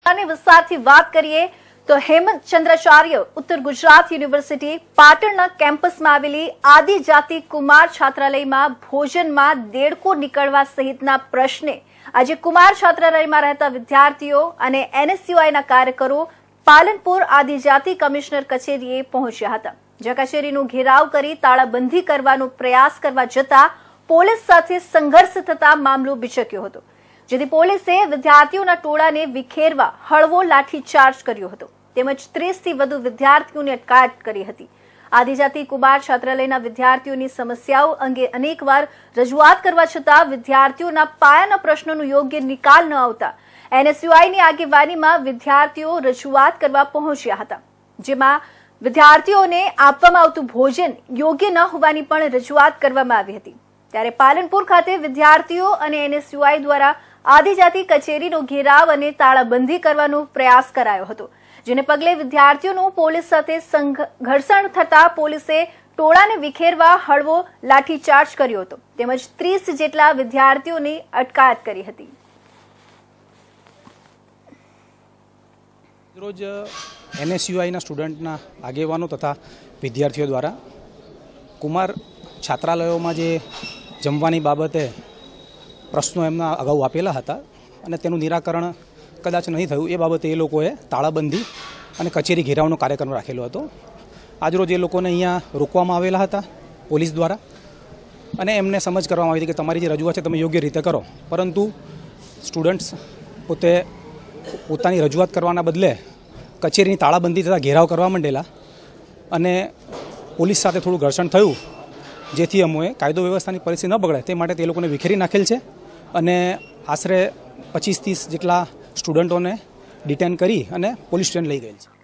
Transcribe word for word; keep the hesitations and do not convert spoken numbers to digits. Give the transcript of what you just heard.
વિસ્તારથી વાત કરીએ તો હેમંત ચંદ્રાચાર્ય ઉત્તર ગુજરાત યુનિવર્સિટી પાટણના કેમ્પસમાં આવેલી આદિજાતિ કુમાર છાત્રાલયમાં ભોજનમાં દેડકો નીકળવા સહિતના પ્રશ્ને આજે કુમાર છાત્રાલયમાં રહેતા વિદ્યાર્થીઓ અને એનએસયુઆઈના કાર્યકરો પાલનપુર આદિજાતિ કમિશનર કચેરીએ પહોંચ્યા હતા, જ્યાં કચેરીનો ઘેરાવ કરી તાળાબંધી કરવાનો પ્રયાસ કરવા જતા પોલીસ સાથે સંઘર્ષ થતા મામલો બિચક્યો હતો, જેથી પોલીસે વિદ્યાર્થીઓના ટોળાને વિખેરવા હળવો લાઠીચાર્જ કર્યો હતો તેમજ ત્રીસ થી વધુ વિદ્યાર્થીઓની અટકાયત કરી હતી। આદિજાતિ કુમાર છાત્રાલયના વિદ્યાર્થીઓની સમસ્યાઓ અંગે અનેકવાર રજૂઆત કરવા છતાં વિદ્યાર્થીઓના પાયાના પ્રશ્નોનો યોગ્ય નિકાલ ન આવતા એનએસયુઆઈની આગેવાનીમાં વિદ્યાર્થીઓ રજૂઆત કરવા પહોંચ્યા હતા, જેમાં વિદ્યાર્થીઓને આપવામાં આવતું ભોજન યોગ્ય ન હોવાની પણ રજૂઆત કરવામાં આવી હતી। ત્યારે પાલનપુર ખાતે વિદ્યાર્થીઓ અને એનએસયુઆઈ દ્વારા આદિજાતિ કચેરીનો ઘેરાવ અને તાળાબંધી કરવાનો પ્રયાસ કરાયો હતો, જેને પગલે વિદ્યાર્થીઓનું પોલીસ સાથે ઘર્ષણ થતા પોલીસે ટોળાને વિખેરવા હળવો લાઠીચાર્જ કર્યો હતો તેમજ ત્રીસ જેટલા વિદ્યાર્થીઓની અટકાયત કરી હતી। રોજ એનએસયુઆઈના સ્ટુડન્ટના આગેવાનો તથા વિદ્યાર્થીઓ દ્વારા કુમાર છાત્રાલયોમાં જે જમવાની બાબતે પ્રશ્નો એમના અગાઉ આપેલા હતા અને તેનું નિરાકરણ કદાચ નહીં થયું એ બાબતે એ લોકોએ તાળાબંધી અને કચેરી ઘેરાવનો કાર્યક્રમ રાખેલો હતો। આજરોજ એ લોકોને અહીંયા રોકવામાં આવેલા હતા પોલીસ દ્વારા અને એમને સમજ કરવામાં આવી હતી કે તમારી જે રજૂઆત છે તમે યોગ્ય રીતે કરો, પરંતુ સ્ટુડન્ટ્સ પોતે પોતાની રજૂઆત કરવાના બદલે કચેરીની તાળાબંધી તથા ઘેરાવ કરવા માંડેલા અને પોલીસ સાથે થોડું ઘર્ષણ થયું, જેથી અમોએ કાયદો વ્યવસ્થાની પરિસ્થિતિ ન બગડે તે માટે તે લોકોને વિખેરી નાખેલ છે અને આશરે પચીસ ત્રીસ જેટલા સ્ટુડન્ટોને ડિટેન કરી અને પોલીસ સ્ટેશન લઈ ગયેલ છે।